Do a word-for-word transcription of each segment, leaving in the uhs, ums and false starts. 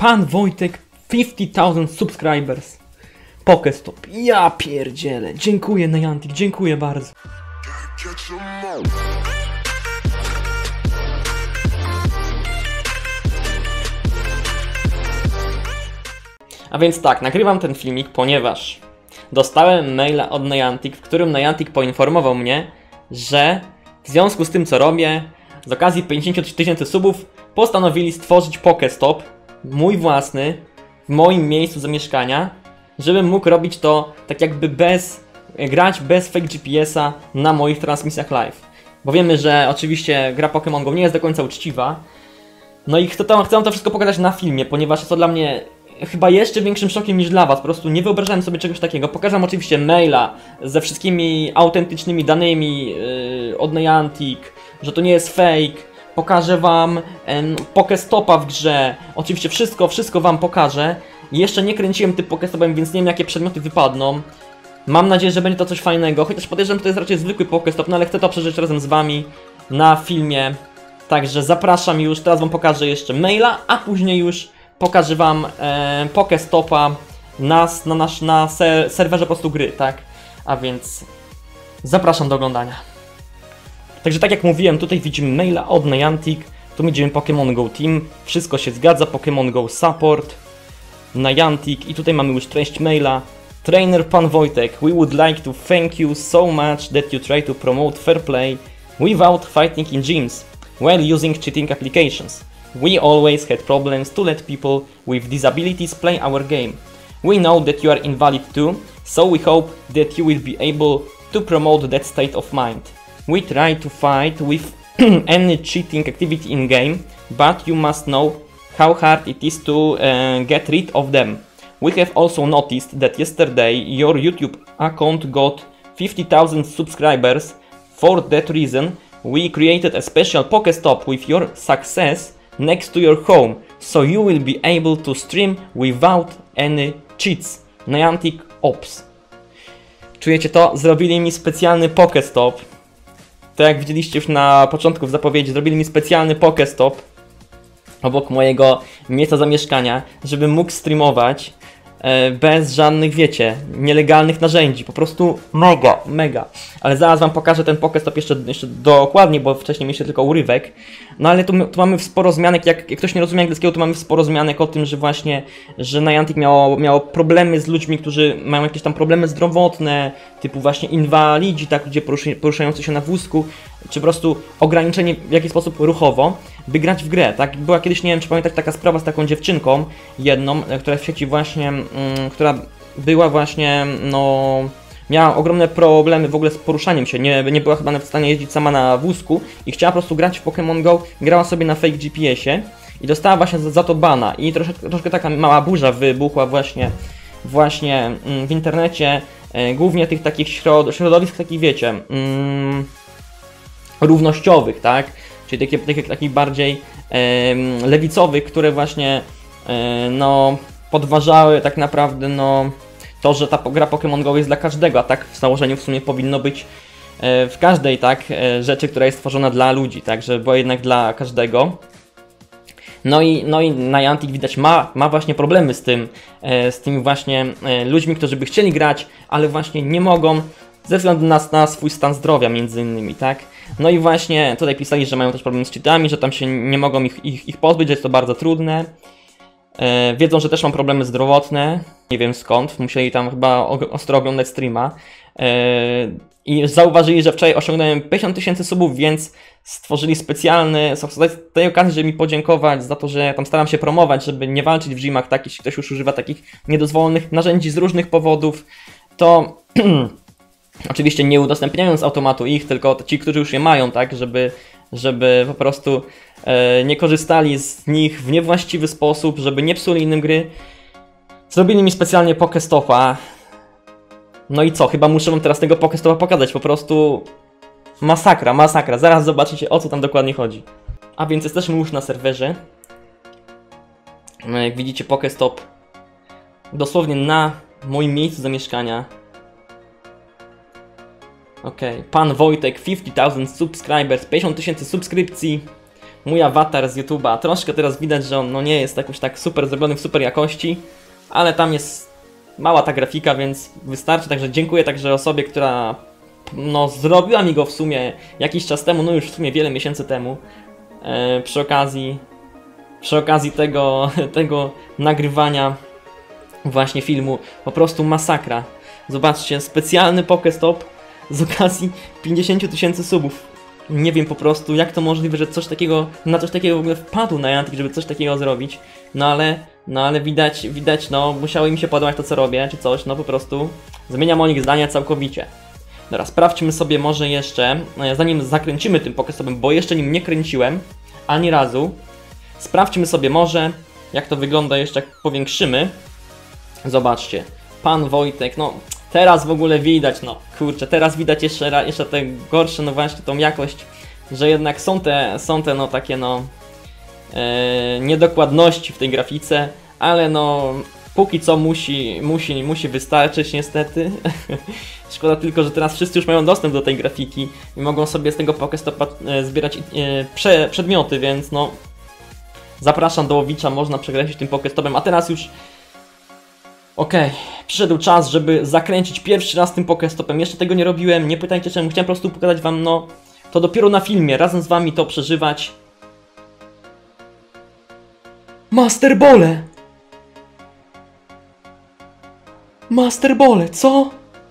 Pan Wojtek, fifty thousand subscribers. Pokestop. Ja pierdzielę. Dziękuję Niantic, dziękuję bardzo. A więc tak, nagrywam ten filmik, ponieważ dostałem maila od Niantic, w którym Niantic poinformował mnie, że w związku z tym, co robię, z okazji pięćdziesięciu tysięcy subów, postanowili stworzyć Pokestop, mój własny, w moim miejscu zamieszkania, żebym mógł robić to tak jakby bez, grać bez fake G P S-a na moich transmisjach live. Bo wiemy, że oczywiście gra Pokémon Go nie jest do końca uczciwa. No i chcę to, chcę to wszystko pokazać na filmie, ponieważ jest to dla mnie chyba jeszcze większym szokiem niż dla was. Po prostu nie wyobrażałem sobie czegoś takiego. Pokażę wam oczywiście maila ze wszystkimi autentycznymi danymi yy, od Niantic, że to nie jest fake. Pokażę wam em, Pokestopa w grze. Oczywiście wszystko, wszystko wam pokażę. Jeszcze nie kręciłem tym Pokestopem, więc nie wiem, jakie przedmioty wypadną. Mam nadzieję, że będzie to coś fajnego, chociaż podejrzewam, że to jest raczej zwykły Pokestop, no ale chcę to przeżyć razem z wami na filmie. Także zapraszam już, teraz wam pokażę jeszcze maila, a później już pokażę wam e, Pokestopa na, na, nasz, na ser, serwerze po prostu gry, tak? A więc zapraszam do oglądania. Także tak jak mówiłem, tutaj widzimy maila od Niantic, tu widzimy Pokémon Go Team, wszystko się zgadza, Pokémon Go Support, Niantic i tutaj mamy już treść maila. Trainer Pan Wojtek, we would like to thank you so much that you try to promote fair play without fighting in gyms while using cheating applications. We always had problems to let people with disabilities play our game. We know that you are invalid too, so we hope that you will be able to promote that state of mind. We try to fight with any cheating activity in game, but you must know how hard it is to uh, get rid of them. We have also noticed that yesterday your YouTube account got fifty thousand subscribers. For that reason, we created a special Pokestop with your success next to your home, so you will be able to stream without any cheats. Niantic Ops. Czujecie to? Zrobili mi specjalny Pokestop. To jak widzieliście już na początku w zapowiedzi, zrobili mi specjalny Pokestop obok mojego miejsca zamieszkania, żebym mógł streamować e, bez żadnych, wiecie, nielegalnych narzędzi. Po prostu mega, mega. Ale zaraz wam pokażę ten Pokestop jeszcze, jeszcze dokładnie, bo wcześniej mieliście tylko urywek. No ale tu, tu mamy sporo zmianek, jak, jak ktoś nie rozumie angielskiego, to mamy sporo zmianek o tym, że właśnie, że Niantic miało, miało problemy z ludźmi, którzy mają jakieś tam problemy zdrowotne, typu właśnie inwalidzi, tak, ludzie poruszy, poruszający się na wózku, czy po prostu ograniczenie w jakiś sposób ruchowo, by grać w grę, tak? Była kiedyś, nie wiem, czy pamiętacie, taka sprawa z taką dziewczynką, jedną, która w sieci właśnie, mm, która była właśnie, no... miała ogromne problemy w ogóle z poruszaniem się, nie, nie była chyba w stanie jeździć sama na wózku i chciała po prostu grać w Pokémon Go, grała sobie na fake G P S-ie i dostała właśnie za, za to bana i troszkę, troszkę taka mała burza wybuchła właśnie, właśnie mm, w internecie, e, głównie tych takich środ środowisk, takich wiecie, mm, równościowych, tak, czyli takich, takich, takich bardziej e, lewicowych, które właśnie e, no, podważały tak naprawdę no to, że ta gra Pokémon Go jest dla każdego, a tak w założeniu w sumie powinno być e, w każdej, tak, e, rzeczy, która jest stworzona dla ludzi, tak, że była jednak dla każdego. No i, no i Niantic widać ma, ma właśnie problemy z tym, e, z tymi właśnie e, ludźmi, którzy by chcieli grać, ale właśnie nie mogą ze względu na, na swój stan zdrowia między innymi, tak. No i właśnie tutaj pisali, że mają też problem z cheatami, że tam się nie mogą ich, ich, ich pozbyć, że jest to bardzo trudne. E, wiedzą, że też mam problemy zdrowotne, nie wiem skąd, musieli tam chyba ostro oglądać streama e, i zauważyli, że wczoraj osiągnąłem pięćdziesiąt tysięcy subów, więc stworzyli specjalny, z tej okazji, żeby mi podziękować za to, że ja tam staram się promować, żeby nie walczyć w gymach, tak, jeśli ktoś już używa takich niedozwolonych narzędzi z różnych powodów, to oczywiście nie udostępniając z automatu ich, tylko ci, którzy już je mają, tak, żeby, żeby po prostu e, nie korzystali z nich w niewłaściwy sposób, żeby nie psuli innym gry. Zrobili mi specjalnie Pokestopa. No i co? Chyba muszę wam teraz tego Pokestopa pokazać. Po prostu masakra, masakra. Zaraz zobaczycie, o co tam dokładnie chodzi. A więc jesteśmy już na serwerze. No jak widzicie, Pokestop dosłownie na moim miejscu zamieszkania. Okej, okay. Pan Wojtek, fifty thousand subscribers, pięćdziesiąt tysięcy subskrypcji. mój awatar z YouTube'a. Troszkę teraz widać, że on no, nie jest jakoś tak super zrobiony w super jakości, ale tam jest mała ta grafika, więc wystarczy. Także dziękuję także osobie, która no, zrobiła mi go w sumie jakiś czas temu, no już w sumie wiele miesięcy temu. E, przy okazji, przy okazji tego, tego nagrywania właśnie filmu. Po prostu masakra. Zobaczcie, specjalny Pokestop z okazji pięćdziesięciu tysięcy subów. Nie wiem po prostu, jak to możliwe, że coś takiego, na coś takiego w ogóle wpadł Niantic, żeby coś takiego zrobić. No ale, no ale widać, widać, no musiało im się podobać to, co robię, czy coś, no po prostu zmieniam o nich zdania całkowicie. Dobra, sprawdźmy sobie może jeszcze, zanim zakręcimy tym Pokestopem, bo jeszcze nim nie kręciłem, ani razu. Sprawdźmy sobie może, jak to wygląda jeszcze, jak powiększymy. Zobaczcie, pan Wojtek, no teraz w ogóle widać, no kurczę, teraz widać jeszcze, jeszcze te gorsze, no właśnie tą jakość, że jednak są te, są te no takie no e, niedokładności w tej grafice, ale no póki co musi, musi, musi wystarczyć niestety. Szkoda tylko, że teraz wszyscy już mają dostęp do tej grafiki i mogą sobie z tego Pokestopa e, zbierać e, prze, przedmioty, więc no zapraszam do Łowicza, można przekręcić tym Pokestopem, a teraz już okej, okay. Przyszedł czas, żeby zakręcić pierwszy raz tym Pokestopem. Jeszcze tego nie robiłem, nie pytajcie czemu, chciałem po prostu pokazać wam, no, to dopiero na filmie, razem z wami to przeżywać. Master Ball! Master Ball, co?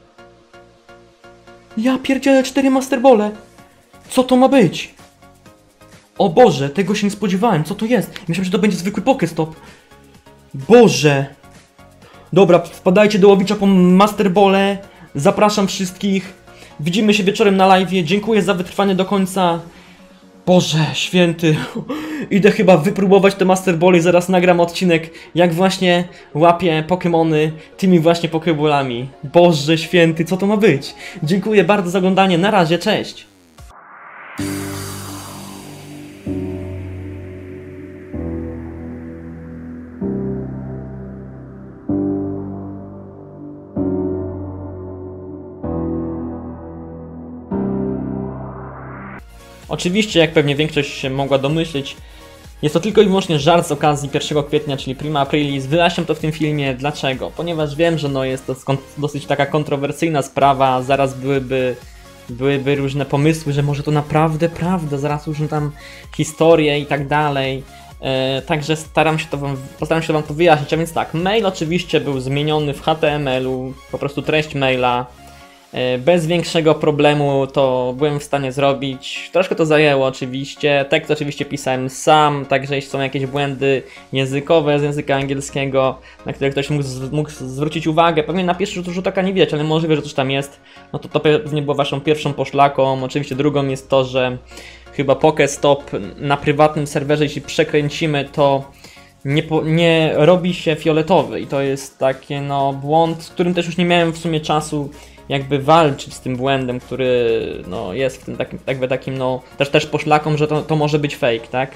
Ja pierdzielę cztery Master Ball. Co to ma być? O Boże, tego się nie spodziewałem, co to jest? Myślałem, że to będzie zwykły Pokestop. Boże! Dobra, wpadajcie do Łowicza po Master Ball. Zapraszam wszystkich. Widzimy się wieczorem na live'ie. Dziękuję za wytrwanie do końca. Boże święty. Idę chyba wypróbować te Master Ball i zaraz nagram odcinek, jak właśnie łapię Pokemony tymi właśnie Pokeballami. Boże święty, co to ma być? Dziękuję bardzo za oglądanie. Na razie, cześć. Oczywiście, jak pewnie większość się mogła domyśleć, jest to tylko i wyłącznie żart z okazji pierwszego kwietnia, czyli Prima Aprilis. Wyjaśniam to w tym filmie. Dlaczego? Ponieważ wiem, że no jest to dosyć taka kontrowersyjna sprawa, zaraz byłyby, byłyby różne pomysły, że może to naprawdę prawda, zaraz różne tam historie i tak dalej. Yy, także staram się to wam, postaram się wam to wyjaśnić, a więc tak, mail oczywiście był zmieniony w H T M L-u, po prostu treść maila. Bez większego problemu to byłem w stanie zrobić. Troszkę to zajęło oczywiście. Tekst oczywiście pisałem sam, także jeśli są jakieś błędy językowe z języka angielskiego, na które ktoś mógł, mógł zwrócić uwagę, pewnie na pierwszy rzut, rzut oka nie widać, ale możliwe, że coś tam jest, no to to pewnie było waszą pierwszą poszlaką. Oczywiście drugą jest to, że chyba Pokestop na prywatnym serwerze, jeśli przekręcimy, to Nie, po, nie robi się fioletowy i to jest taki no błąd, z którym też już nie miałem w sumie czasu jakby walczyć z tym błędem, który no jest w tym takim, jakby takim no też też poszlaką, że to, to może być fake, tak?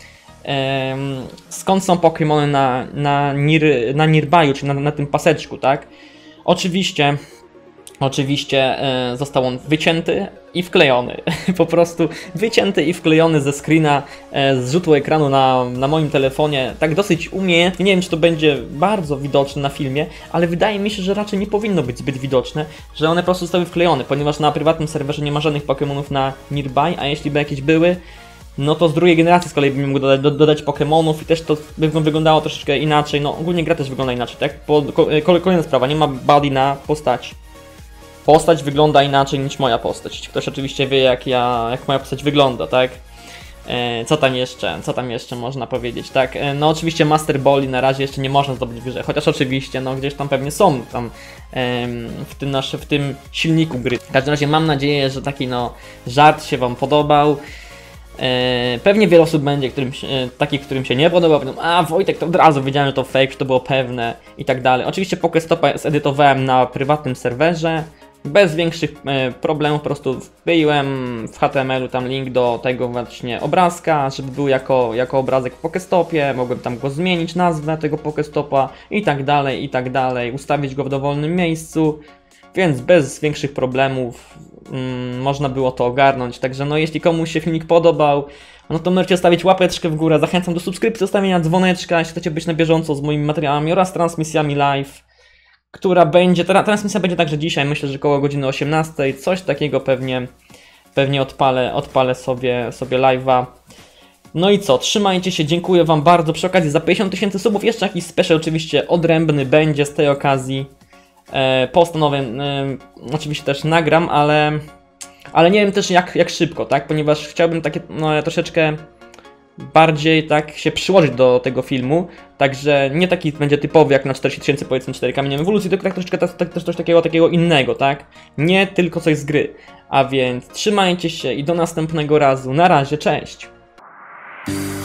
Ehm, skąd są Pokemony na, na, Nir, na Nearbyu, czyli na, na tym paseczku, tak? Oczywiście Oczywiście e, został on wycięty i wklejony. Po prostu wycięty i wklejony ze screena e, z rzutu ekranu na, na moim telefonie. Tak dosyć umiejętnie. Nie wiem, czy to będzie bardzo widoczne na filmie, ale wydaje mi się, że raczej nie powinno być zbyt widoczne, że one po prostu zostały wklejone, ponieważ na prywatnym serwerze nie ma żadnych Pokemonów na Nearby, a jeśli by jakieś były, no to z drugiej generacji z kolei bym mógł dodać, do, dodać Pokemonów i też to by wyglądało troszeczkę inaczej. No ogólnie gra też wygląda inaczej, tak? Po, ko, kolejna sprawa, nie ma body na postać. Postać wygląda inaczej niż moja postać. Ktoś oczywiście wie, jak ja, jak moja postać wygląda, tak? E, co tam jeszcze, co tam jeszcze można powiedzieć, tak? E, no oczywiście Master Balli na razie jeszcze nie można zdobyć w grze, chociaż oczywiście, no gdzieś tam pewnie są tam e, w tym nasz, w tym silniku gry. W każdym razie mam nadzieję, że taki no żart się wam podobał. E, pewnie wiele osób będzie, którym się, e, takich, którym się nie podobał, będą, a Wojtek, to od razu wiedziałem, że to fake, że to było pewne i tak dalej. Oczywiście Pokestopa zedytowałem na prywatnym serwerze. Bez większych e, problemów po prostu wbiłem w H T M L-u tam link do tego właśnie obrazka, żeby był jako, jako obrazek w Pokestopie, mogłem tam go zmienić, nazwę tego Pokestopa i tak dalej, i tak dalej, ustawić go w dowolnym miejscu, więc bez większych problemów mm, można było to ogarnąć. Także no jeśli komuś się filmik podobał, no to możecie stawić łapeczkę w górę, zachęcam do subskrypcji, zostawienia dzwoneczka, jeśli chcecie być na bieżąco z moimi materiałami oraz transmisjami live, która będzie, ta transmisja będzie także dzisiaj, myślę, że koło godziny osiemnastej, coś takiego pewnie, pewnie odpalę, odpalę sobie, sobie live'a. No i co, trzymajcie się, dziękuję wam bardzo przy okazji za pięćdziesiąt tysięcy subów, jeszcze jakiś special oczywiście odrębny będzie z tej okazji. E, postanowię, e, oczywiście też nagram, ale, ale nie wiem też jak, jak szybko, tak, ponieważ chciałbym takie, no troszeczkę bardziej tak się przyłożyć do tego filmu, także nie taki będzie typowy jak na czterdzieści tysięcy powiedzmy cztery kamieniem ewolucji, tylko tak troszeczkę tak, tak, też coś takiego, takiego innego, tak, nie tylko coś z gry, a więc trzymajcie się i do następnego razu, na razie, cześć!